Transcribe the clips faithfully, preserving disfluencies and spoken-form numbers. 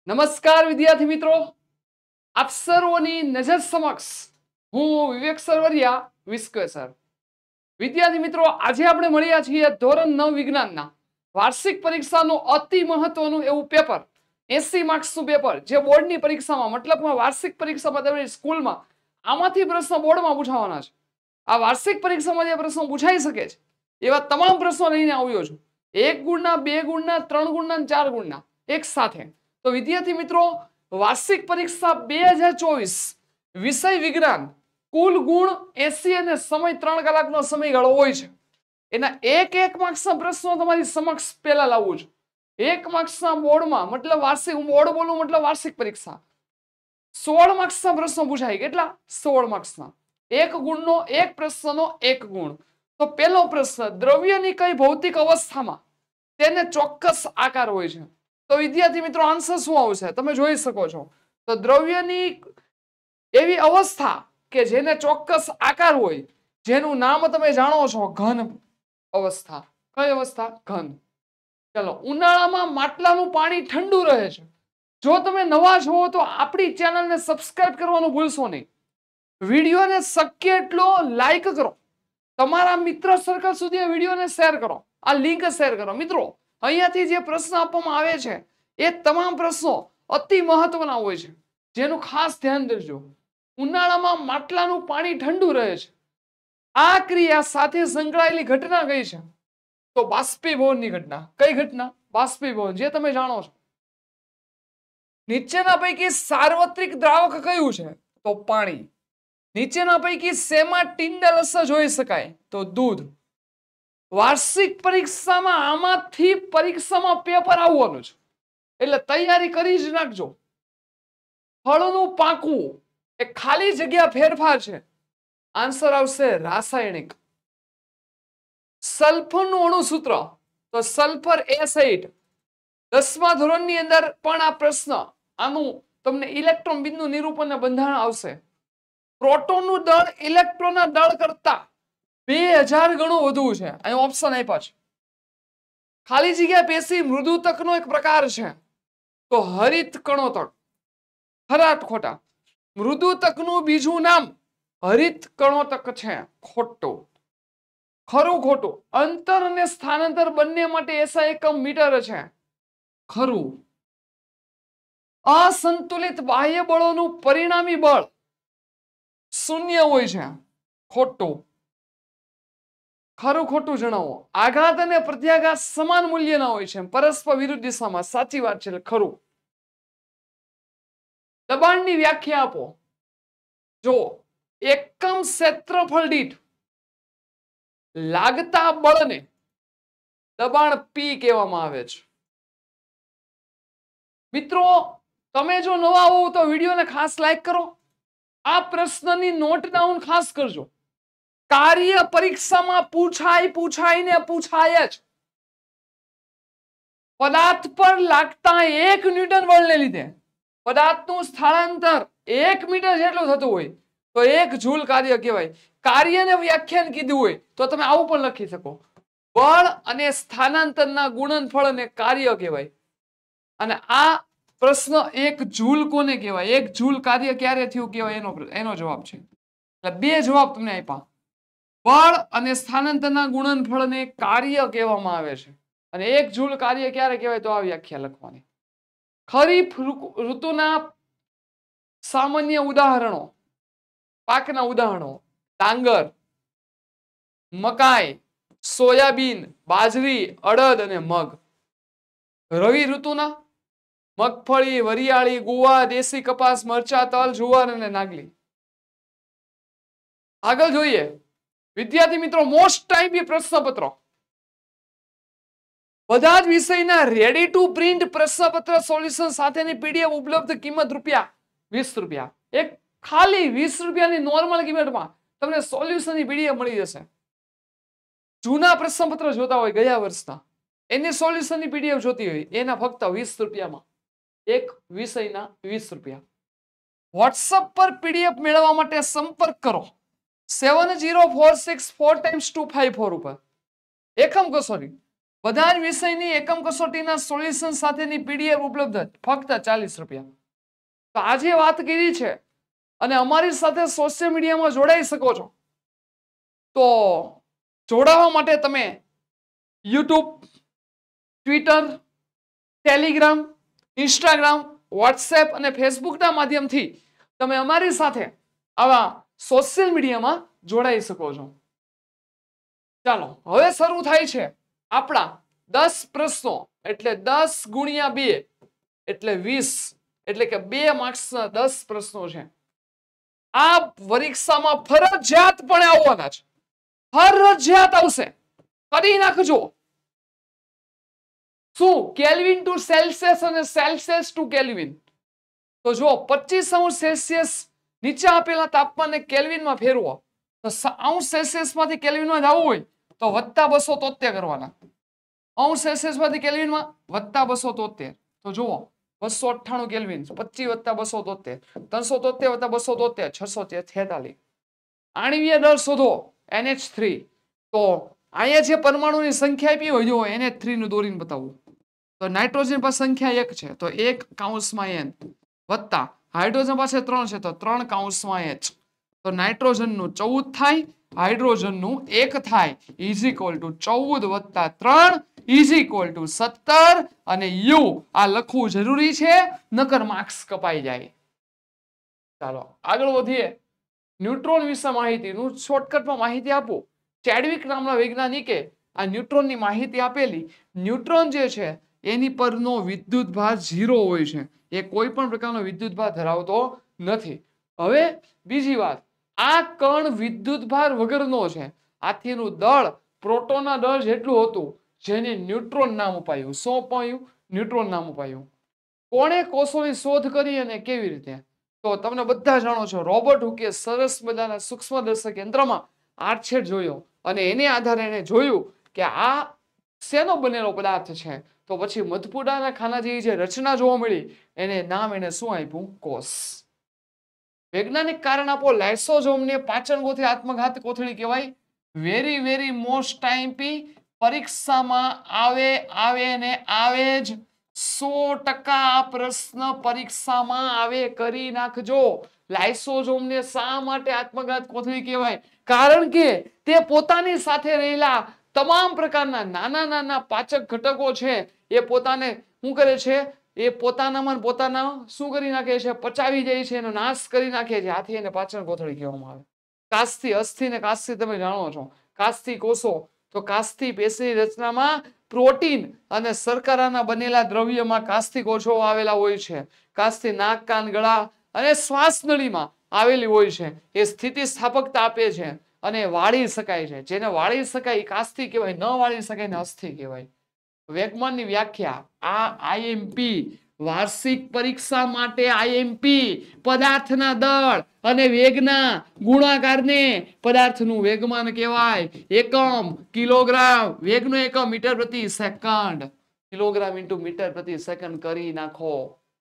નમસ્કાર વિદ્યાર્થી મિત્રો, આપ સર્વોની નજર સમક્ષ હું વિવેક સરવરિયા વિસ્કવે સર. વિદ્યાર્થી મિત્રો, આજે આપણે મળ્યા છીએ ધોરણ નવ વિજ્ઞાનના વાર્ષિક પરીક્ષાનું અતિ મહત્વનું એવું પેપર, એસી માર્ક્સનું પેપર, જે બોર્ડની પરીક્ષામાં મતલબમાં વાર્ષિક પરીક્ષામાં તમારી સ્કૂલમાં આમાંથી પ્રશ્નો બોર્ડમાં પૂછાવાના છે. આ વાર્ષિક પરીક્ષામાં જે પ્રશ્નો પૂછાઈ શકે છે એવા તમામ પ્રશ્નો લઈને આવ્યો છું. એક ગુણના, બે ગુણના, ત્રણ ગુણના, ચાર ગુણના એક સાથે. તો વિદ્યાર્થી મિત્રો, વાર્ષિક પરીક્ષા બે હજાર ચોવીસ વિષય વિજ્ઞાન, કુલ ગુણ એસી અને સમય ત્રણ કલાકનો સમયગાળો હોય છે. એના એક એક માર્ક્સના પ્રશ્નો તમારી સમક્ષ પહેલા લાવું છું. એક માર્ક્સના બોર્ડમાં, મતલબ વાર્ષિક, હું બોર્ડ બોલું મતલબ વાર્ષિક પરીક્ષા, સોળ માર્ક્સના પ્રશ્નો પૂછાય. કેટલા? સોળ માર્ક્સના. એક ગુણનો એક પ્રશ્નનો એક ગુણ. તો પહેલો પ્રશ્ન, દ્રવ્યની કઈ ભૌતિક અવસ્થામાં તેને ચોક્કસ આકાર હોય છે? તો વિદ્યાર્થી મિત્રો, આન્સર શું આવશે તમે જોઈ શકો છો. તો દ્રવ્યની એવી અવસ્થા કે જેને ચોક્કસ આકાર હોય, જેનું નામ તમે જાણો છો, ઘન અવસ્થા. કઈ અવસ્થા? ઘન. ચલો, ઉનાળામાં માટલાનું પાણી ઠંડુ રહે છે. જો તમે નવા છો તો આપણી ચેનલને સબસ્ક્રાઇબ કરવાનું ભૂલશો નહીં. વિડીયોને શક્ય એટલો લાઈક કરો, તમારા મિત્ર સર્કલ સુધી આ વિડીયોને શેર કરો, આ લિંક શેર કરો. મિત્રો, અહીંયાથી જે પ્રશ્ન આપવામાં આવે છે એ તમામ પ્રશ્નો અતિ મહત્વના હોય છે, જેનું ખાસ ધ્યાન દેજો. ઉનાળામાં માટલાનું પાણી ઠંડુ રહે છે. આ ક્રિયા સાથે સંકળાયેલી ઘટના કઈ છે? તો બાષ્પીભવનની ઘટના. કઈ ઘટના? બાષ્પીભવન, જે તમે જાણો છો. નીચેના પૈકી સાર્વત્રિક દ્રાવક કયું છે? તો પાણી. નીચેના પૈકી શેમાં ટિંડલ અસર જોઈ શકાય? તો દૂધ. વાર્ષિક પરીક્ષામાં આમાંથી પરીક્ષામાં પેપર આવવાનું છે, એટલે તૈયારી કરી જ નાખજો. ફળનું પાકવું એ ખાલી જગ્યા ફેરફાર છે. આન્સર આવશે રાસાયણિક. સલ્ફરનું અણુસૂત્ર, તો સલ્ફર એસાઇડ. દસમા ધોરણની અંદર પણ આ પ્રશ્ન, આનું તમને ઇલેક્ટ્રોન બિંદુ નિરૂપણ બંધારણ આવશે. પ્રોટોનનું દળ ઇલેક્ટ્રોનના દળ કરતા બે હજાર ગણું વધુ છે. અહીં ઓપ્શન આપ્યા છે. ખાલી જગ્યા પેશી મૃદુતકનો એક પ્રકાર છે, તો હરિત કણોતક. ખરા ખોટા? મૃદુતકનું બીજું નામ હરિત કણોતક છે. ખોટું. ખરું ખોટું? અંતર અને સ્થાનાંતર બંને માટે એસઆઈ એકમ મીટર છે. ખરું. અસંતુલિત બાહ્ય બળોનું પરિણામી બળ શૂન્ય હોય છે. ખોટું. ખરું ખોટું જણાવો. આઘાત અને પ્રત્યાઘાત સમાન મૂલ્યના હોય છે, પરસ્પર વિરુદ્ધ દિશામાં. સાચી વાત છે, ખરું. દબાણની વ્યાખ્યા આપો. જો એકમ ક્ષેત્રફળ દીઠ લાગતા બળને દબાણ પી કહેવામાં આવે છે. મિત્રો, તમે જો નવા હો તો વિડીયોને ખાસ લાઈક કરો. આ પ્રશ્નની નોટ ડાઉન ખાસ કરજો. કાર્ય પરીક્ષામાં પૂછાય પૂછાય ને પૂછાય જ. પદાર્થ પર લાગતા એક ન્યૂટન બળને લીધે પદાર્થનું સ્થળાંતર એક મીટર જેટલું થતું હોય તો એક જૂલ કાર્ય કહેવાય. કાર્યને વ્યાખ્યાન કીધું હોય તો તમે આવું પણ લખી શકો, બળ અને સ્થાનાંતરના ગુણનફળને કાર્ય કહેવાય. અને આ પ્રશ્ન એક જૂલ કોને કહેવાય, એક જૂલ કાર્ય ક્યારે થયું કહેવાય, એનો એનો જવાબ છે. એટલે બે જવાબ તમને આપ્યા. બળ અને સ્થાનાંતરના ગુણનફળને કાર્ય કહેવામાં આવે છે, અને એક જૂલ કાર્ય ક્યારે કહેવાય તો આ વ્યાખ્યા લખવાની. ખરીફ ઋતુના સામાન્ય ઉદાહરણો, પાકના ઉદાહરણો: ડાંગર, મકાઈ, સોયાબીન, બાજરી, અડદ અને મગ. રવિ ઋતુના મગફળી, વરિયાળી, ગુવાર, દેશી કપાસ, મરચા, તલ, જુવાર અને નાગલી. આગળ જોઈએ વિદ્યાર્થી મિત્રો, મોસ્ટ ટાઈપી પ્રશ્નપત્રો. બધા જ વિષયના રેડી ટુ પ્રિન્ટ પ્રશ્નપત્ર સોલ્યુશન સાથેની પીડીએફ ઉપલબ્ધ. કિંમત રૂપિયા વીસ રૂપિયા. એક ખાલી વીસ રૂપિયાની નોર્મલ કિંમતમાં તમને સોલ્યુશનની પીડીએફ મળી જશે. જૂના પ્રશ્નપત્ર જોતા હોય ગયા વર્ષના, એની સોલ્યુશનની પીડીએફ જોતી હોય, એના ફક્ત વીસ રૂપિયામાં. એક વિષયના વીસ રૂપિયા. વોટ્સઅપ પર પીડીએફ મેળવવા માટે સંપર્ક કરો seven zero four six four times two five four ઉપર. એકમ કસોટી બધા જ વિષયની એકમ કસોટીના સોલ્યુશન સાથેની પીડીએફ ઉપલબ્ધ ફક્ત ચાલીસ રૂપિયા. તો આજે વાત કરી છે અને અમારી સાથે સોશિયલ મીડિયામાં જોડાઈ શકો છો. તો જોડાવા માટે તમે YouTube, Twitter, Telegram, Instagram, WhatsApp અને ફેસબુકના માધ્યમથી તમે અમારી સાથે આવા સોશિયલ મીડિયામાં જોડાઈ શકો છો. ચાલો હવે શરૂ થાય છે આપણા દસ પ્રશ્નો, એટલે દસ ગુણ્યા બે એટલે વીસ, એટલે કે બે માર્ક્સના દસ પ્રશ્નો છે. આ પરીક્ષામાં ફરજિયાત પણ આવવાના છે, ફરજિયાત આવશે. કરી નાખજો. શું? કેલ્વિન ટુ સેલ્સિયસ અને સેલ્સિયસ ટુ કેલ્વિન. તો જો પચીસ અંશ સેલ્સિયસ નીચે આપેલા તાપમાનને કેલ્વિનમાં ફેરવો તો અંશ સેલ્સિયસ માંથી કેલ્વિનમાં જવું હોય તો વત્તા બસો તોતેર કરવાના. અંશ સેલ્સિયસ માંથી કેલ્વિનમાં વત્તા બસો તોતેર. તો જુઓ બસો અઠ્ઠાણું કેલ્વિન, પચીસ વત્તા બસો તોતેર, ત્રણસો તોતેર વત્તા બસો તોતેર, છસો છેતાલીસ. આણ્વીય દળ શોધો એન એચ થ્રી. તો અહીંયા જે પરમાણુની સંખ્યા આપી હોય, જો એન એચ થ્રી નું દોરીને બતાવું તો નાઇટ્રોજન પર સંખ્યા એક છે તો એક કાઉન્સમાં એન, વત્તા હાઇડ્રોજન પાસે ત્રણ છે તો ત્રણ કાઉન્સમાં એચ. તો નાઇટ્રોજન નું ચૌદ થાય, હાઇડ્રોજન નું એક થાય, ઇઝ ઇક્વલ ટુ ચૌદ વત્તા ત્રણ ઇઝ ઇક્વલ ટુ સત્તર. અને યુ આ લખવું જરૂરી છે, નકર માર્ક્સ કપાઈ જાય. ચાલો આગળ વધીએ. ન્યુટ્રોન વિશે માહિતીનું શોર્ટકટમાં માહિતી આપું. ચેડવિક નામના વૈજ્ઞાનિકે આ ન્યુટ્રોનની માહિતી આપેલી. ન્યુટ્રોન જે છે એની પરનો વિદ્યુત ભાર ઝીરો હોય છે, એ કોઈ પણ પ્રકારનો વિદ્યુત ભાર ધરાવતો નથી. હવે બીજી વાત, આ કણ વિદ્યુત ભાર વગરનો છે. આથી એનું દળ પ્રોટોનના દળ જેટલું હતું, જેને ન્યુટ્રોન નામ અપાયું. શું અપાયું? ન્યુટ્રોન નામ અપાયું. કોણે કોષોની શોધ કરી અને કેવી રીતે? તો તમને બધા જાણો છો, રોબર્ટ હુકે સરસ મજાના સૂક્ષ્મદર્શક યંત્રમાં આડછેદ જોયો અને એને આધારે એને જોયું કે આ શેનો બનેલો પદાર્થ છે. તો પછી મધપુડાના ખાના જેવી જે રચના જોવા મળી, એને નામ એને શું આપ્યું? કોષ. વૈજ્ઞાનિક કારણ આપો. લાઇસોઝોમને પાચન કોથળી આત્મઘાત કોથળી કહેવાય. Very very most time P પરીક્ષામાં આવે આવે ને આવે જ. સો ટકા આ પ્રશ્ન પરીક્ષામાં આવે, કરી નાખજો. લાઇસોઝોમને શા માટે આત્મઘાત કોથળી કહેવાય? કારણ કે તે પોતાની સાથે રહેલા તમામ પ્રકારના નાના નાના પાચક ઘટકો છે એ પોતાને શું કરે છે? એ પોતાનામાં પોતાના શું કરી નાખે છે? પચાવી જાય છે, એનો નાશ કરી નાખે છે. આથી એને પાચન કોથળી કહેવામાં આવે. કાસ્થિ, અસ્થિ ને કાસ્થિ તમે જાણો છો. કાસ્થિ કોષો, તો કાસ્થિ પેશીની રચનામાં પ્રોટીન અને શર્કરાના બનેલા દ્રવ્યમાં કાસ્થિ કોષો આવેલા હોય છે. કાસ્થિ નાક, કાન, ગળા અને શ્વાસ નળીમાં આવેલી હોય છે. એ સ્થિતિ સ્થાપકતા આપે છે અને વાળી શકાય છે. જેને વાળી શકાય એ કાસ્થિ કહેવાય, ન વાળી શકાય ને અસ્થિ કહેવાય. વેગમાનની વ્યાખ્યા. આ આઈએમપી વાર્ષિક પરીક્ષા માટે આઈએમપી પદાર્થના દળ અને વેગના ગુણાકારને પદાર્થનું વેગમાન કહેવાય. એકમ કિલોગ્રામ, વેગનો એકમ મીટર પ્રતિ સેકન્ડ. કિલોગ્રામ ઇન્ટુ મીટર પ્રતિ સેકન્ડ કરી નાખો.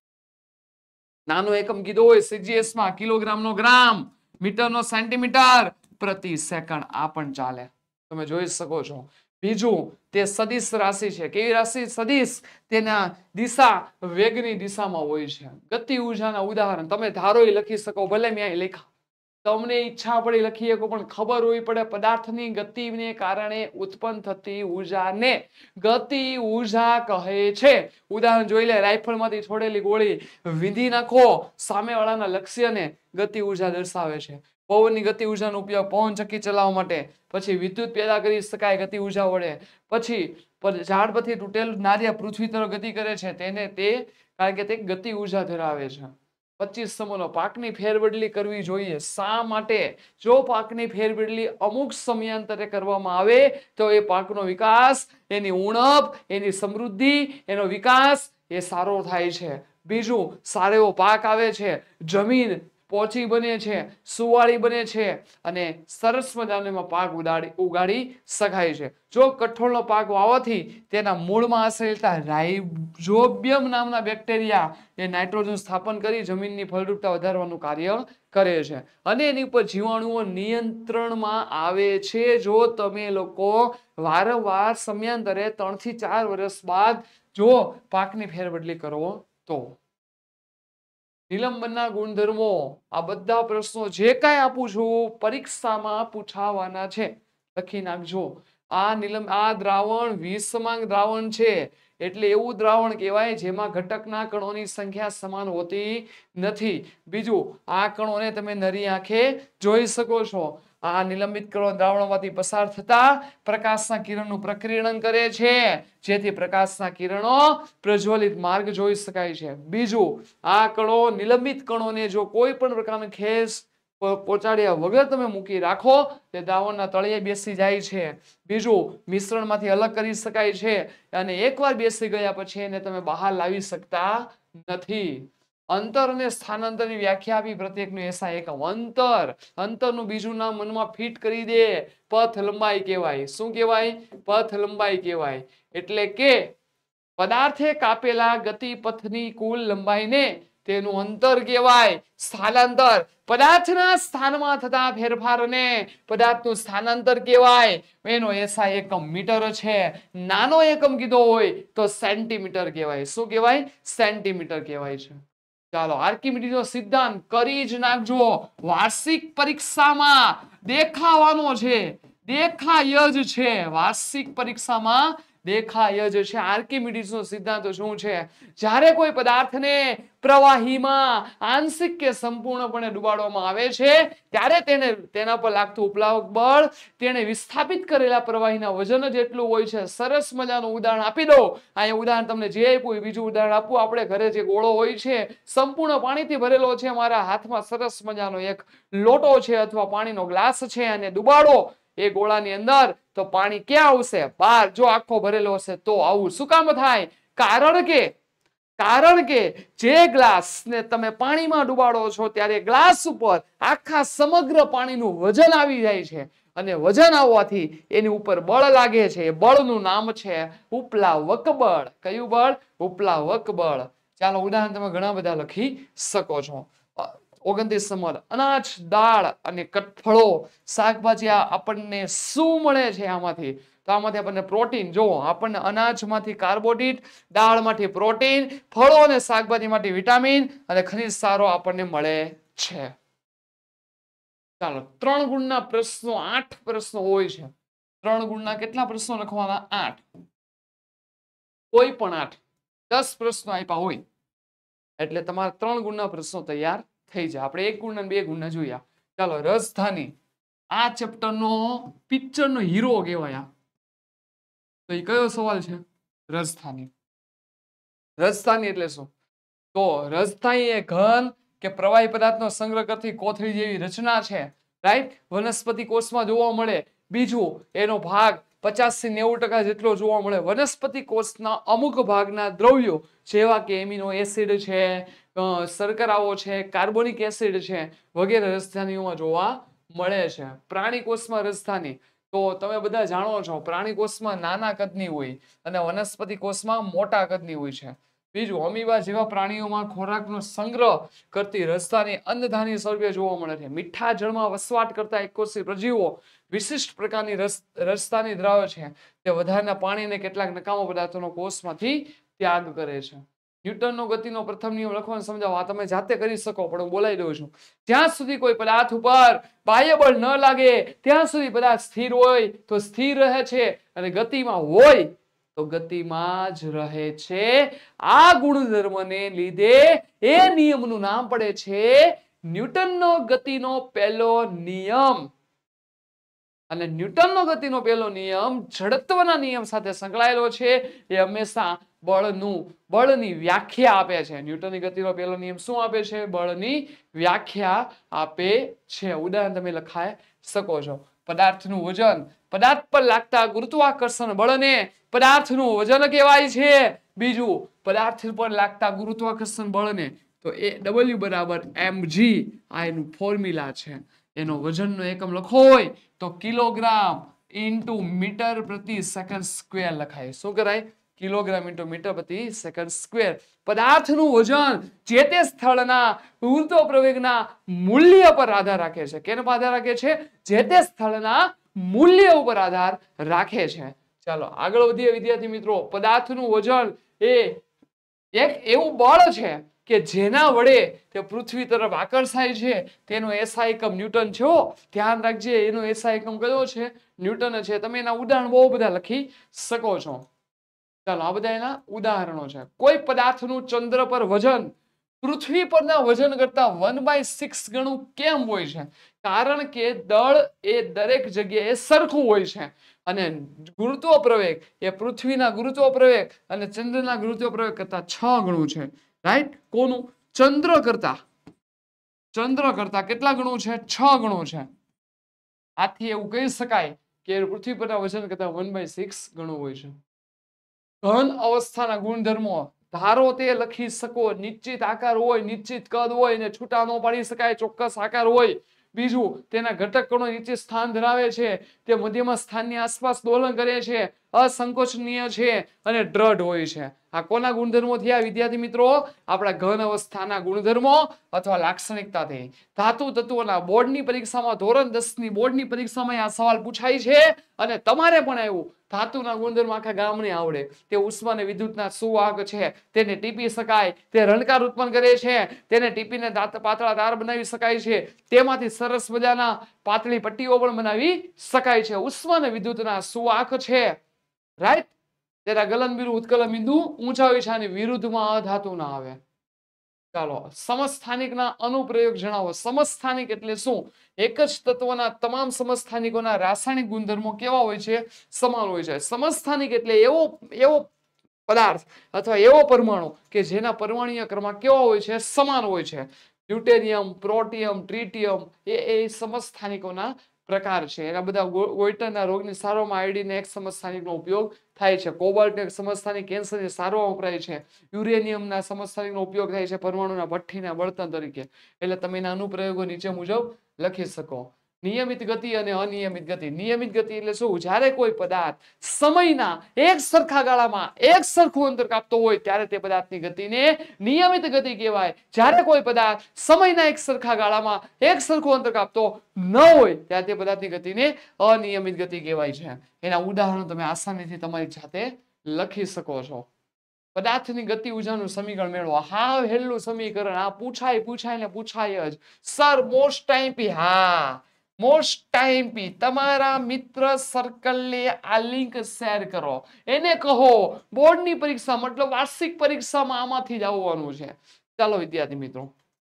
નાનો એકમ કીધો હોય સીજીએસ માં, કિલોગ્રામનો ગ્રામ, મીટરનો સેન્ટીમીટર પ્રતિ સેકન્ડ. આ પણ ચાલે, તમે જોઈ શકો છો. બીજું, તે સદિશ રાશિ છે. કેવી રાશિ? સદિશ. તેના દિશા વેગની દિશામાં હોય છે. ગતિ ઉર્જાના ઉદાહરણ તમે ધારો એ લખી શકો, ભલે મેં અહીં લખ્યા, તમને ઈચ્છા પડે લખી શકો, પણ ખબર હોવી પડે પદાર્થની ગતિને કારણે ઉત્પન્ન થતી ઉર્જાને ગતિ ઉર્જા કહે છે. ઉદાહરણ જોઈ લે. રાઇફલમાંથી છોડેલી ગોળી વીંધી નાખો, સામેવાળાના લક્ષ્યને ગતિ ઉર્જા દર્શાવે છે. પવનની ગતિ ઉર્જાનો ઉપયોગ પવન ચક્કી ચલાવવા માટે, પછી વિદ્યુત પેદા કરી શકાય ગતિ ઉર્જા વડે. પછી ઝાડ પરથી તૂટેલું નારિયેળ પૃથ્વી તરફ ગતિ કરે છે, તેને તે કારણ કે તે ગતિ ઉર્જા ધરાવે છે. પચીસ સમૂહનો પાકની ફેરબદલી કરવી જોઈએ. શા માટે? જો પાકની ફેરબદલી અમુક સમયાંતરે કરવામાં આવે તો એ પાકનો વિકાસ, એની ઉણપ, એની સમૃદ્ધિ, એનો વિકાસ એ સારો થાય છે. બીજું, સારો એવો પાક આવે છે. જમીન પોચી બને છે, સુવાળી બને છે અને સરસ મજાનો એમાં પાક ઉગાડી ઉગાડી શકાય છે. જો કઠોળનો પાક વાવવાથી તેના મૂળમાં આશ્રયતા રાઇઝોબિયમ નામના બેક્ટેરિયા એ નાઇટ્રોજન સ્થાપન કરી જમીનની ફળદ્રુપતા વધારવાનું કાર્ય કરે છે અને એની ઉપર જીવાણુઓ નિયંત્રણમાં આવે છે. જો તમે લોકો વારંવાર સમયાંતરે ત્રણ થી ચાર વર્ષ બાદ જો પાકની ફેરબદલી કરો તો. નિલંબનના ગુણધર્મો, આ બધા પ્રશ્નો જે કાંઈ આપું છું પરીક્ષામાં પૂછાવાના છે, લખી નાખજો. આ નિલંબ આ દ્રાવણ વિષમાંગ દ્રાવણ છે એટલે એવું દ્રાવણ કહેવાય જેમાં ઘટકના કણોની સંખ્યા સમાન હોતી નથી. બીજું, આ કણોને તમે નરી આંખે જોઈ શકો છો. આ નિલંબિત કણો દ્રાવણમાંથી પસાર થતા પ્રકાશના કિરણનું પ્રકીર્ણન કરે છે જેથી પ્રકાશના કિરણો પ્રજ્વલિત માર્ગ જોઈ શકાય છે. બીજું, આ કણો નિલંબિત કણોને જો કોઈ પણ પ્રકારનું ખેસ પહોંચાડ્યા વગર તમે મૂકી રાખો તે દ્રાવણના તળિયે બેસી જાય છે. બીજું, મિશ્રણમાંથી અલગ કરી શકાય છે અને એકવાર બેસી ગયા પછી એને તમે બહાર લાવી શકતા નથી. અંતર અને સ્થાનાંતરની વ્યાખ્યા આપી પ્રત્યેકનું એસા એકમ. અંતર, અંતરનું બીજું નામ મનમાં ફિટ કરી દે, પથ લંબાઈ કહેવાય. શું કહેવાય? પથ લંબાઈ કહેવાય. એટલે કે પદાર્થે કાપેલા ગતિપથની કુલ લંબાઈને તેનું અંતર કહેવાય. સ્થાનાંતર, પદાર્થના સ્થાનમાં થતા ફેરફારને પદાર્થનું સ્થાનાંતર કહેવાય. એનો એસા એકમ મીટર છે. નાનો એકમ કીધો હોય તો સેન્ટીમીટર કહેવાય. શું કહેવાય? સેન્ટીમીટર કહેવાય છે. ચાલો, આર્કિમીડીઝનો સિદ્ધાંત કરી જ નાખજો. વાર્ષિક પરીક્ષામાં દેખાવાનો છે, દેખાય જ છે. વાર્ષિક પરીક્ષામાં દેખાય જ છે. આર્કિમીડીઝનો સિદ્ધાંત શું છે? જ્યારે કોઈ પદાર્થને પ્રવાહીમાં આંશિક કે સંપૂર્ણપણે ડુબાડવામાં આવે છે ત્યારે તેને તેના પર લાગતું ઉપલાવક બળ તેને વિસ્થાપિત કરેલા પ્રવાહીના વજન જેટલું હોય છે. સરસ મજાનું ઉદાહરણ આપી દો. અહીંયા ઉદાહરણ તમને જે આપ્યું એ બીજું ઉદાહરણ આપવું. આપણે ઘરે જે ગોળો હોય છે સંપૂર્ણ પાણીથી ભરેલો છે, મારા હાથમાં સરસ મજાનો એક લોટો છે અથવા પાણીનો ગ્લાસ છે અને ડુબાડો એ ગોળાની અંદર, તો પાણી ક્યાં આવશે? બહાર. જો આખો ભરેલો હશે તો આવું. શું કામ થાય? કારણ કે કારણ કે જે ગ્લાસને તમે પાણીમાં ડુબાડો છો ત્યારે ગ્લાસ ઉપર આખા સમગ્ર પાણીનું વજન આવી જાય છે અને વજન આવવાથી એની ઉપર બળ લાગે છે. એ બળનું નામ છે ઉપલાવક બળ. કયું બળ? ઉપલાવક બળ. ચાલો, ઉદાહરણ તમે ઘણા બધા લખી શકો છો. ઓગણત્રીસ નંબર, અનાજ, દાળ અને કઠફળો, શાકભાજી આપણને શું મળે છે આમાંથી? તો આમાંથી આપણને પ્રોટીન. જો આપણને અનાજમાંથી કાર્બોહાઈડ્રેટ, દાળમાંથી પ્રોટીન, ફળો અને શાકભાજીમાંથી વિટામિન અને ખનિજ સારો આપણને મળે છે. ચાલો, ત્રણ ગુણના પ્રશ્નો, આઠ પ્રશ્નો હોય છે. ત્રણ ગુણના કેટલા પ્રશ્નો લખવાના? આઠ. કોઈ પણ આઠ, દસ પ્રશ્નો આપ્યા હોય એટલે તમારા ત્રણ ગુણના પ્રશ્નો તૈયાર થઈ જાય. આપણે એક ગુણના બે ગુણના જોયા. ચાલો, રાજધાની, આ ચેપ્ટરનો પિક્ચરનો હીરો કહેવાય. તો એ કયો સવાલ છે? રાજધાની. રાજધાની એટલે શું? તો રાજધાની એ ઘન કે પ્રવાહી પદાર્થનો સંગ્રહ કરતી કોથળી જેવી રચના છે. રાઈટ? વનસ્પતિ કોષમાં જોવા મળે. બીજું, એનો ભાગ પચાસ થી નેવું ટકા જેટલો જોવા મળે. વનસ્પતિ કોષના અમુક ભાગના દ્રવ્યો જેવા કે એમિનો એસિડ છે, શર્કરાઓ છે, કાર્બોનિક એસિડ છે વગેરે રાજધાનીઓમાં જોવા મળે છે. પ્રાણી કોષમાં રાજધાની તો તમે બધા જાણો છો, પ્રાણી કોષમાં નાના કદની હોય અને વનસ્પતિ કોષમાં મોટા કદની હોય છે. બીજું, અમીબા જેવા પ્રાણીઓમાં ખોરાકનો સંગ્રહ કરતી રાજધાની અન્નધાની સ્વરૂપે જોવા મળે છે. મીઠા જળમાં વસવાટ કરતા એકકોષી પ્રજીવો વિશિષ્ટ પ્રકારની રાજધાની ધરાવે છે. તે વધારાના પાણી અને કેટલાક નકામા પદાર્થોનો કોષમાંથી ત્યાગ કરે છે. ન્યૂટનનો ગતિનો પ્રથમ નિયમ લખવાનું સમજાવો. આ તમે જાતે કરી શકો પણ હું બોલાવી દઉં છું. જ્યાં સુધી કોઈ પદાર્થ ઉપર બાહ્ય બળ ન લાગે ત્યાં સુધી પદાર્થ સ્થિર હોય તો સ્થિર રહે છે અને ગતિમાં હોય તો ગતિમાં જ રહે છે. આ ગુણધર્મને લીધે એ નિયમનું નામ પડે છે ન્યૂટનનો ગતિનો પહેલો નિયમ. અને ન્યૂટનનો ગતિનો પહેલો નિયમ જડત્વના નિયમ સાથે સંકળાયેલો છે. એ હંમેશા બળનું બળની વ્યાખ્યા આપે છે. ન્યૂટનની ગતિનો પહેલો નિયમ શું આપે છે? બળની વ્યાખ્યા આપે છે. ઉદાહરણ તમે લખાઈ શકો છો. પદાર્થનું વજન, પદાર્થ પર લાગતા ગુરુત્વાકર્ષણ બળને પદાર્થનું વજન કહેવાય છે. બીજું, પદાર્થ પર લાગતા ગુરુત્વાકર્ષણ બળને તો એ ડબલ્યુ બરાબર એમજી આ એનું ફોર્મ્યુલા છે. એનો વજનનો એકમ લખવો હોય તો કિલોગ્રામ ઇન્ટુ મીટર પ્રતિ સેકન્ડ સ્ક્વેર લખાય. શું કરાય? કિલોગ્રામ ઇન્ટુ મીટર પ્રતિ સેકન્ડ સ્ક્વેર. પદાર્થનું વજન જે તે સ્થળના ગુરુત્વ પ્રવેગના મૂલ્ય પર આધાર રાખે છે. કેના પર આધાર રાખે છે? જે તે સ્થળના મૂલ્ય ઉપર આધાર રાખે છે. ચાલો આગળ વધીએ વિદ્યાર્થી મિત્રો. પદાર્થનું વજન એ એક એવું બળ છે કે જેના વડે તે પૃથ્વી તરફ આકર્ષાય છે. તેનો એસઆઈ એકમ ન્યૂટન છે. ધ્યાન રાખજે, એનો એસઆઈ એકમ કયો છે? ન્યૂટન છે. તમે એના ઉદાહરણ બહુ બધા લખી શકો છો. ચાલો આ બધા એના ઉદાહરણો છે. કોઈ પદાર્થનું ચંદ્ર પર વજન પૃથ્વી પરના વજન કરતા વન બાય સિક્સ ગણું કેમ હોય છે? કારણ કે દળ એ દરેક જગ્યાએ સરખું હોય છે અને ગુરુત્વ પ્રવેગ એ પૃથ્વીના ગુરુત્વ પ્રવેગ અને ચંદ્રના ગુરુત્વ પ્રવેગ કરતા છ ગણું છે. રાઈટ? કોનું? ચંદ્ર કરતા ચંદ્ર કરતા કેટલા ગણું છે? છ ગણું છે. આથી એવું કહી શકાય કે પૃથ્વી પરના વજન કરતા વન બાય સિક્સ ગણું હોય છે. ઘન અવસ્થાના ગુણધર્મો ધારો તે લખી શકો. નિશ્ચિત આકાર હોય, નિશ્ચિત કદ હોય ને છૂટા ન પાડી શકાય, ચોક્કસ આકાર હોય. બીજું, તેના ઘટક કણો નિશ્ચિત સ્થાન ધરાવે છે, તે મધ્યમાં સ્થાનની આસપાસ દોલન કરે છે, અસંકોચનીય છે અને દ્રઢ હોય છે. આ કોના ગુણધર્મો થયા વિદ્યાર્થી મિત્રો? આપણા ઘન અવસ્થાના ગુણધર્મો અથવા લાક્ષણિકતાથી. ધાતુ તત્વોના બોર્ડની પરીક્ષામાં ધોરણ દસ ની બોર્ડની પરીક્ષામાં આ સવાલ પૂછાય છે અને તમારે પણ આવ્યું. ધાતુના ગુણધર્મ આખા ગામને આવડે. તે ઉષ્મા અને વિદ્યુતના સુવાહક છે, તેને ટીપી શકાય, તે રણકાર ઉત્પન્ન કરે છે, તેને ટીપીને પાતળા તાર બનાવી શકાય છે, તેમાંથી સરસ મજાના પાતળી પટ્ટીઓ પણ બનાવી શકાય છે. ઉષ્મા અને વિદ્યુતના સુવાહક છે. રાઈટ? તેના ગલન બિંદુ ઉત્કલન બિંદુ ઊંચા હોય છે અને વિરુદ્ધમાં અધાતુ ના આવે. ચાલો સમસ્થાનિકના અનુપ્રયોગ જણાવો. સમસ્થાનિક એટલે શું? એક જ તત્વના તમામ સમસ્થાનિકોના રાસાયણિક ગુણધર્મો કેવા હોય છે? સમાન હોય છે. સમસ્થાનિક એટલે એવો એવો પદાર્થ અથવા એવો પરમાણુ કે જેના પરમાણુય ક્રમાંક કેવા હોય છે? સમાન હોય છે. ડ્યુટેરિયમ, પ્રોટિયમ, ટ્રિટિયમ એ એ સમસ્થાનિકોના પ્રકાર છે. એના બધા ગોઈટરના રોગની સારવારમાં આયોડિન એક સમસ્થાનિકનો ઉપયોગ થાય છે. કોબાલ્ટ એક સમસ્થાનિક કેન્સરની સારવારમાં વપરાય છે. યુરેનિયમના સમસ્થાનિકનો ઉપયોગ થાય છે પરમાણુના ભઠ્ઠીના બળતણ તરીકે. એટલે તમે એના અનુપ્રયોગો નીચે મુજબ લખી શકો. નિયમિત ગતિ અને અનિયમિત ગતિ. નિયમિત ગતિ એટલે શું? જ્યારે કોઈ પદાર્થ સમયના એક સરખા ગાળામાં એક સરખું અંતર કાપતો હોય ત્યારે તે પદાર્થની ગતિને નિયમિત ગતિ કહેવાય. જ્યારે કોઈ પદાર્થ સમયના એક સરખા ગાળામાં એક સરખું અંતર કાપતો ન હોય ત્યારે તે પદાર્થની ગતિને અનિયમિત ગતિ કહેવાય છે. એના ઉદાહરણો તમે આસાનીથી તમારી જાતે લખી શકો છો. પદાર્થની ગતિ ઉર્જાનું સમીકરણ મેળવો. હા હેલું સમીકરણ. આ પૂછાય પૂછાય ને પૂછાય જ. Sir most time P. હા મોસ્ટ ટાઈમ પી. તમારા મિત્ર સર્કલને આ લિંક શેર કરો. એને કહો બોર્ડની પરીક્ષા મતલબ વાર્ષિક પરીક્ષામાં આમાંથી જ આવવાનું છે. ચાલો વિદ્યાર્થી મિત્રો,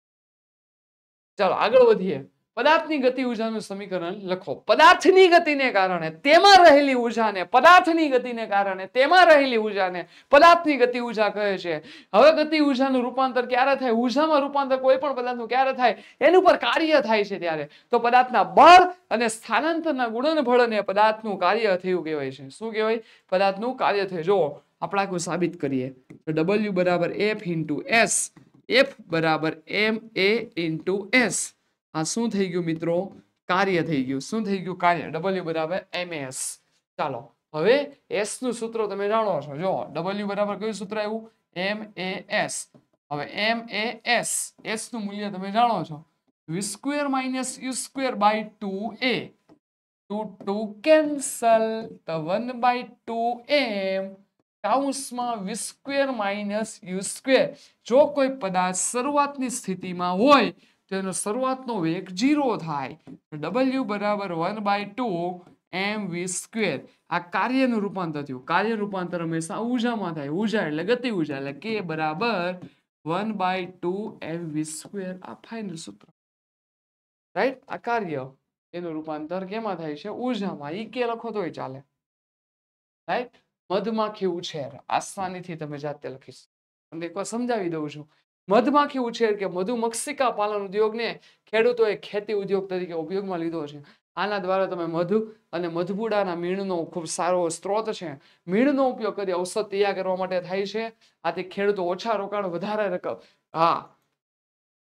ચાલો આગળ વધીએ. પદાર્થની ગતિ ઉર્જાનું સમીકરણ લખો. પદાર્થની ગતિને કારણે તેમાં રહેલી ઉર્જાને પદાર્થની ગતિને કારણે તેમાં રહેલી ઉર્જાને પદાર્થની ગતિ ઉર્જા કહે છે. હવે ગતિ ઉર્જાનું રૂપાંતર ક્યારે થાય? ઉર્જામાં રૂપાંતર કોઈ પણ પદાર્થનું ક્યારે થાય? એનું પર કાર્ય થાય છે ત્યારે. તો પદાર્થના બળ અને સ્થાનાંતરના ગુણનફળને પદાર્થનું કાર્ય થયું કહેવાય છે. શું કહેવાય? પદાર્થનું કાર્ય થયું. જો આપણે આખું સાબિત કરીએ તો ડબલ્યુ બરાબર એફ ઇન્ટુ એસ, એફ બરાબર એમ એ ઇન્ટુ એસ. આ શું થઈ ગયું મિત્રો? કાર્ય થઈ ગયું. શું થઈ ગયું? કાર્ય. ડબલ્યુ બરાબર એમ એસ. ચાલો હવે એસ નું સૂત્ર તમે જાણો છો. જો ડબલ્યુ બરાબર કયું સૂત્ર આવ્યું? M A S. હવે એમ એ એસ, એસ નું મૂલ્ય તમે જાણો છો. V square minus U square by two A. Two two cancel તો વન બાય ટુ એમ કાઉન્સમાં V square minus U square. જો કોઈ પદાર્થ શરૂઆતની સ્થિતિમાં હોય તેનો શરૂઆતનો વેગ ઝીરો થાય. ડબલ્યુ બરાબર one by two M V square. આ કાર્યનું રૂપાંતર થયું. કાર્ય રૂપાંતર હંમેશા ઉર્જામાં થાય. ઉર્જા એટલે ગતિ ઉર્જા એટલે કે બરાબર one by two M V square. આ ફાઇનલ સૂત્ર. રાઈટ? આ કાર્ય એનું રૂપાંતર કેમાં થાય છે? ઉર્જામાં. ઈ કે લખો તોય ચાલે. રાઈટ? મધમાખી ઉછેર આસાનીથી તમે જાતે લખીશ. તમને એકવાર સમજાવી દઉં છું. મધમાખી ઉછેર કે મધુમક્ષિકા પાલન ઉદ્યોગને ખેડૂતોએ ખેતી ઉદ્યોગ તરીકે ઉપયોગમાં લીધો છે. આના દ્વારા તમે મધુ અને મધપૂડાના મીણનો ખૂબ સારો સ્ત્રોત છે. મીણનો ઉપયોગ કરી ઔષધ તૈયાર કરવા માટે થાય છે. આથી ખેડૂતો ઓછા રોકાણ વધારે રકમ હા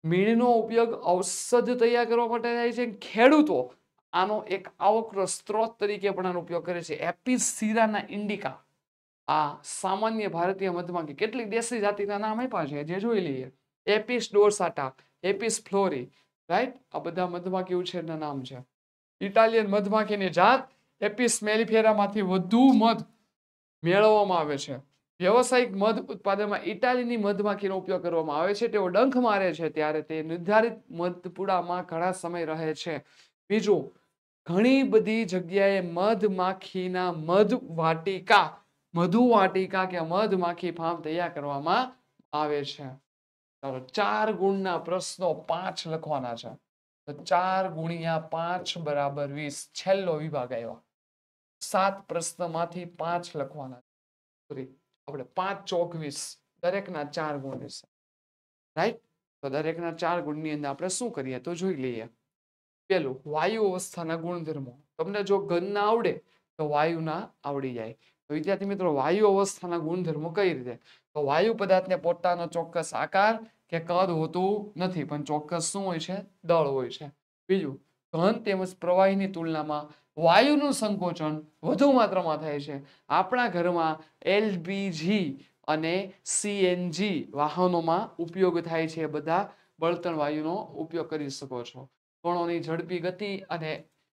મીણનો ઉપયોગ ઔષધ તૈયાર કરવા માટે થાય છે. ખેડૂતો આનો એક આવકનો સ્ત્રોત તરીકે પણ આનો ઉપયોગ કરે છે. એપિસ સિરાના ઇન્ડિકા આ સામાન્ય ભારતીય મધમાખી. કેટલીક દેશી જાતિના નામ આપ્યા છે જે જોઈ લઈએ. એપિસ ડોર્સાટા, એપિસ ફ્લોરી, રાઈટ, આ બધા મધમાખી ઉછેરના નામ છે. ઇટાલિયન મધમાખીની જાત એપિસ મેલિફેરામાંથી વધુ મધ મેળવવામાં આવે છે. વ્યવસાયિક મધ ઉત્પાદનમાં ઇટાલીની મધમાખીનો ઉપયોગ કરવામાં આવે છે. તેઓ ડંખ મારે છે ત્યારે તે નિર્ધારિત મધપુડામાં ઘણા સમય રહે છે. બીજું, ઘણી બધી જગ્યાએ મધમાખીના મધ વાટિકા મધુ વાટિકા કે મધમાખી ફાર્મ તૈયાર કરવામાં આવે છે. ચાલો, ચાર ગુણના પ્રશ્નો પાંચ લખવાના છે. તો ચાર ગુણ્યા પાંચ બરાબર વીસ. છેલ્લો વિભાગ આવ્યો. સાત પ્રશ્નમાંથી પાંચ લખવાના. આપણે પાંચ ચોક વીસ. દરેકના ચાર ગુણ રહેશે, રાઈટ. તો દરેકના ચાર ગુણની અંદર આપણે શું કરીએ તો જોઈ લઈએ. પેલું, વાયુ અવસ્થાના ગુણધર્મો. તમને જો ઘનના આવડે તો વાયુના આવડી જાય. તો વિદ્યાર્થી મિત્રો, વાયુ અવસ્થાના ગુણધર્મો કઈ રીતે? તો વાયુ પદાર્થને પોતાનો ચોક્કસ આકાર કે કદ હોતું નથી, પણ ચોક્કસ શું હોય છે? દળ હોય છે. બીજું, ઘન તેમજ પ્રવાહીની તુલનામાં વાયુનું સંકોચન વધુ માત્રામાં થાય છે. આપણા ઘરમાં એલપીજી અને સીએનજી વાહનોમાં ઉપયોગ થાય છે. બધા બળતણ વાયુનો ઉપયોગ કરી શકો છો. કણોની ઝડપી ગતિ અને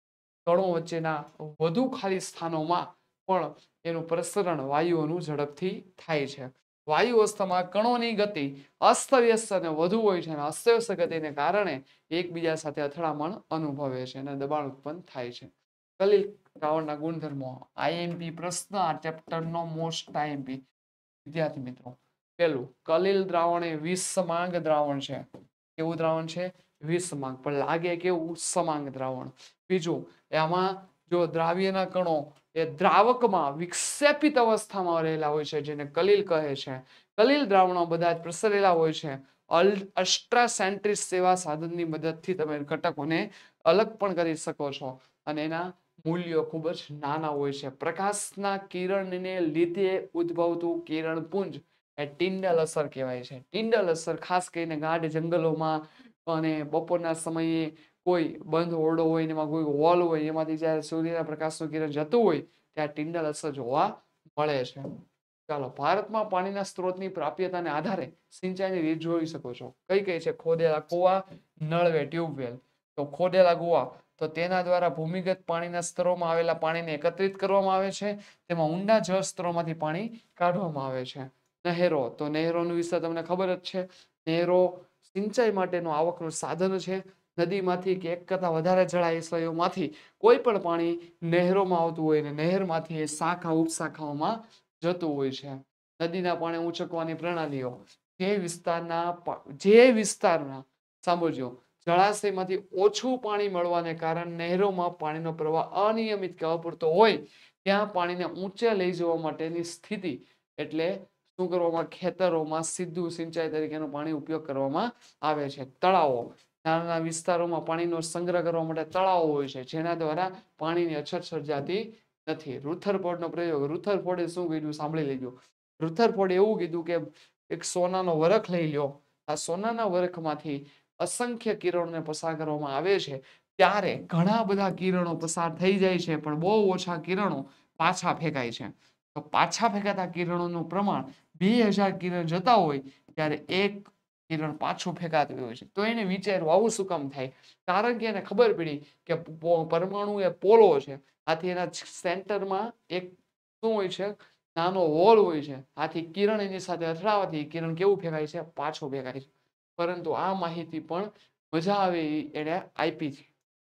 કણો વચ્ચેના વધુ ખાલી સ્થાનોમાં પણ એનું પ્રસરણ વાયુઓનું ઝડપથી થાય છે. વાયુ અવસ્થામાં કણોની ગતિ અસ્તવ્યસ્ત અને વધુ હોય છે અને અસ્તવ્યસ્ત ગતિને કારણે એકબીજા સાથે અથડામણ અનુભવે છે અને દબાણ ઉત્પન્ન થાય છે. કલિલ દ્રાવણના ગુણધર્મો. આઈએમપી પ્રશ્ન આ ચેપ્ટરનો મોસ્ટ આઈએમપી. વિદ્યાર્થી મિત્રો, પેલું, કલિલ દ્રાવણ એ વિષમાંગ દ્રાવણ છે. કેવું દ્રાવણ છે? વિષમાંગ, પણ લાગે કેવું? સમાંગ દ્રાવણ. બીજું, એમાં જો દ્રાવ્યના કણો એ દ્રાવકમાં વિક્ષેપિત અવસ્થામાં રહેલા હોય છે, જેને કલિલ કહે છે. કલિલ દ્રાવણો બધા જ પ્રસરેલા હોય છે. અલ્ટ્રાસેન્ટ્રિક સેવા સાધનની મદદથી તમે ઘટકોને અલગ પણ કરી શકો છો અને એના મૂલ્યો ખૂબ જ નાના હોય છે. પ્રકાશના કિરણને લીધે ઉદ્ભવતું કિરણપુંજ એ ટિન્ડલ અસર કહેવાય છે. ટિન્ડલ અસર ખાસ કરીને ગાઢ જંગલોમાં અને બપોરના સમયે કોઈ બંધ ઓરડો હોય, એમાં કોઈ હોલ હોય, એમાંથી જ્યારે સૂર્યના પ્રકાશનું કિરણ જતું હોય ત્યાં ટિન્ડલ અસર જોવા મળે છે. ચાલો, ભારતમાં પાણીના સ્ત્રોતની પ્રાપ્યતાને આધારે સિંચાઈની રીત જોઈ શકો છો. કઈ કઈ છે? ખોદેલા કુવા, નળવે, ટ્યુબવેલ. તો ખોદેલા કુવા, તો તેના દ્વારા ભૂમિગત પાણીના સ્તરોમાં આવેલા પાણીને એકત્રિત કરવામાં આવે છે. તેમાં ઊંડા જળ સ્તરોમાંથી પાણી કાઢવામાં આવે છે. નહેરો, તો નહેરોનું વિશે તમને ખબર જ છે. નહેરો સિંચાઈ માટેનું આવકનું સાધન છે. નદીમાંથી કે એક કરતા વધારે જળાશયોમાંથી કોઈ પણ પાણી નહેરોમાં આવતું હોય ને નહેરમાંથી એ શાખા ઉપશાખાઓમાં જતું હોય છે. નદીના પાણી ઉંચકવાની પ્રણાલીઓ. જે વિસ્તારના જે વિસ્તારના સાંભળજો, જળાશયમાંથી ઓછું પાણી મળવાને કારણે નહેરોમાં પાણીનો પ્રવાહ અનિયમિત કે અપૂરતો હોય ત્યાં પાણીને ઊંચે લઈ જવા માટેની સ્થિતિ એટલે શું કરવામાં? ખેતરોમાં સીધું સિંચાઈ તરીકેનું પાણી ઉપયોગ કરવામાં આવે છે. તળાવો, નાના વિસ્તારોમાં પાણીનો સંગ્રહ કરવા માટે તળાવો હોય છે, જેના દ્વારા પાણીની અછત સર્જાતી નથી. રુથરફોર્ડનો પ્રયોગ. રુથરફોર્ડે શું કીધું સાંભળી લેજો. રુથરફોર્ડે એવું કીધું કે એક સોનાનો વરખ લઈ લ્યો. આ સોનાના વરખમાંથી અસંખ્ય કિરણોને પસાર કરવામાં આવે છે. ત્યારે ઘણા બધા કિરણો પસાર થઈ જાય છે, પણ બહુ ઓછા કિરણો પાછા ફેંકાય છે. તો પાછા ફેંકાતા કિરણોનું પ્રમાણ બે હજાર કિરણ જતા હોય ત્યારે એક કિરણ પાછું ફેંકાતું હોય છે. તો એને વિચારવું આવું શું કામ થાય? કારણ કે એને ખબર પડી કે પરમાણુ એ પોલો છે. આથી એના સેન્ટરમાં એક શું હોય છે? નાનો હોલ હોય છે. આથી કિરણ એની સાથે અથડાવાથી કિરણ કેવું ફેંકાય છે? પાછું ફેંકાય છે. પરંતુ આ માહિતી પણ મજા આવે એને આપી છે.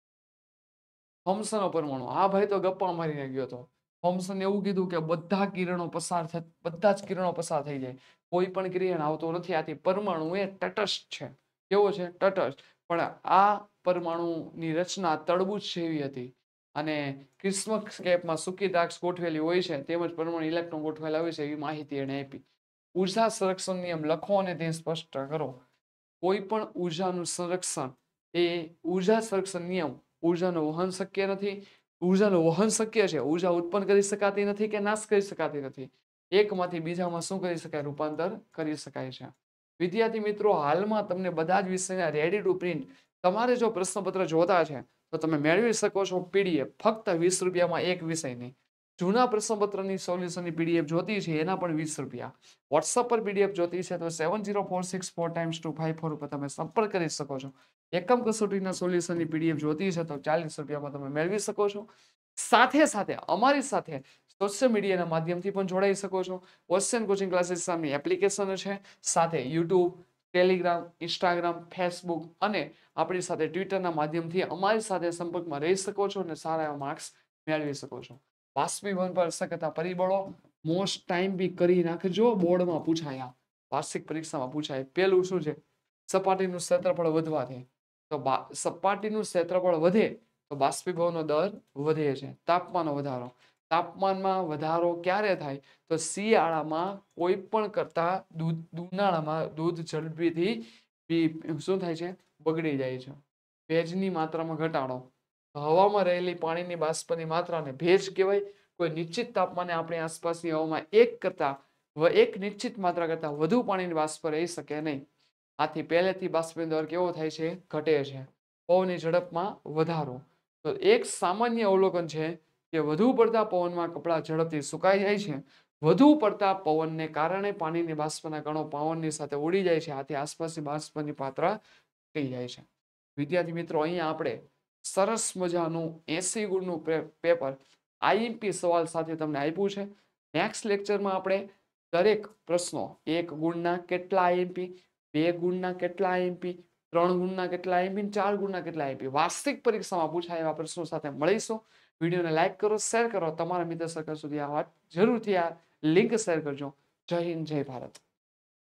થોમ્સનનો પરમાણુ. આ ભાઈ તો ગપ્પા મારીને ગયો હતો. થોમ્સને એવું કીધું કે બધા કિરણો પસાર બધા જ કિરણો પસાર થઈ જાય, કોઈ પણ કિરણ આવતો નથી. આથી પરમાણુ એ તટસ્થ છે. કેવો છે? તટસ્થ. પણ આ પરમાણુની રચના તરબૂચ જેવી હતી અને ક્રિસ્મસ કેપમાં સૂકી દ્રાક્ષ ગોઠવેલી હોય છે, તેમજ પરમાણુ ઇલેક્ટ્રોન ગોઠવેલા હોય છે, એવી માહિતી એને આપી. ઉર્જા સંરક્ષણ નિયમ લખો અને તે સ્પષ્ટ કરો. કોઈ પણ ઉર્જાનું સંરક્ષણ એ ઉર્જા સંરક્ષણ નિયમ. ઉર્જાનું વહન શક્ય નથી. ઉર્જાનું વહન શક્ય છે. ઉર્જા ઉત્પન્ન કરી શકાતી નથી કે નાશ કરી શકાતી નથી. એકમાંથી બીજામાં શું કરી શકાય? રૂપાંતર કરી શકાય છે. વિદ્યાર્થી મિત્રો, હાલમાં તમને બધા જ વિષયના રેડી ટુ પ્રિન્ટ તમારે જો પ્રશ્નપત્ર જોતા છે તો તમે મેળવી શકો છો પીડીએફ ફક્ત વીસ રૂપિયામાં એક વિષયની. જૂના પ્રશ્નપત્રની સોલ્યુશનની પીડીએફ જોતી છે એના પણ વીસ રૂપિયા. વોટ્સઅપ પર પીડીએફ જોતી છે તો seven zero four six four times two five four ઉપર તમે સંપર્ક કરી શકો છો. એકમ કસોટીના સોલ્યુશનની પીડીએફ જોતી છે તો ચાલીસ રૂપિયામાં તમે મેળવી શકો છો. સાથે સાથે અમારી સાથે સોશિયલ મીડિયાના માધ્યમથી પણ જોડાઈ શકો છો. ઓશિયન કોચિંગ ક્લાસીસ નામની એપ્લિકેશન છે, સાથે યુટ્યુબ, ટેલિગ્રામ, ઇન્સ્ટાગ્રામ, ફેસબુક અને આપણી સાથે ટ્વિટરના માધ્યમથી અમારી સાથે સંપર્કમાં રહી શકો છો અને સારા એવા માર્ક્સ મેળવી શકો છો. બાષ્પીભવન પર શક્યતા પરિબળો મોસ્ટ ટાઈમ બી કરી નાખજો. બોર્ડમાં પૂછાયા, વાર્ષિક પરીક્ષામાં પૂછાય. પેલું શું છે? સપાટીનું ક્ષેત્રફળ વધવાથી. તો સપાટીનું ક્ષેત્રફળ વધે તો બાષ્પીભવનનો દર વધે છે. તાપમાનનો વધારો, તાપમાનમાં વધારો ક્યારે થાય? તો શિયાળામાં કોઈ પણ કરતા દૂધ ઉનાળામાં દૂધ ઝડપીથી શું થાય છે? બગડી જાય છે. ભેજની માત્રામાં ઘટાડો, હવામાં રહેલી પાણીની બાષ્પની માત્રાને ભેજ કહેવાય. કોઈ નિશ્ચિત તાપમાને આપણી આસપાસની હવામાં એક કરતા એક નિશ્ચિત માત્રા કરતા વધુ પાણીની બાષ્પ રહી શકે નહીં. આથી પહેલેથી બાષ્પનો દર કેવો થાય છે? ઘટે છે. પવનની ઝડપમાં વધારો, તો એક સામાન્ય અવલોકન છે કે વધુ પડતા પવનમાં કપડાં ઝડપથી સુકાઈ જાય છે. વધુ પડતા પવનને કારણે પાણીની બાષ્પના કણો પવનની સાથે ઉડી જાય છે. આથી આસપાસની બાષ્પની માત્રા થઈ જાય છે. વિદ્યાર્થી મિત્રો, અહીંયા આપણે સરસ મજાનું એસી ગુણનું પેપર આઈએમપી સવાલ સાથે તમને આપ્યું છે. નેક્સ્ટ લેક્ચરમાં આપણે દરેક પ્રશ્નો એક ગુણના કેટલા આઈએમપી, બે ગુણના કેટલા આઈએમપી, ત્રણ ગુણના કેટલા આઈએમપી, ચાર ગુણના કેટલા આઈએમપી વાર્ષિક પરીક્ષામાં પૂછાય એવા પ્રશ્નો સાથે મળીશું. વિડીયોને લાઈક કરો, શેર કરો, તમારા મિત્ર સર્કલ સુધી આ વાત જરૂરથી આ લિંક શેર કરજો. જય હિન્દ, જય ભારત.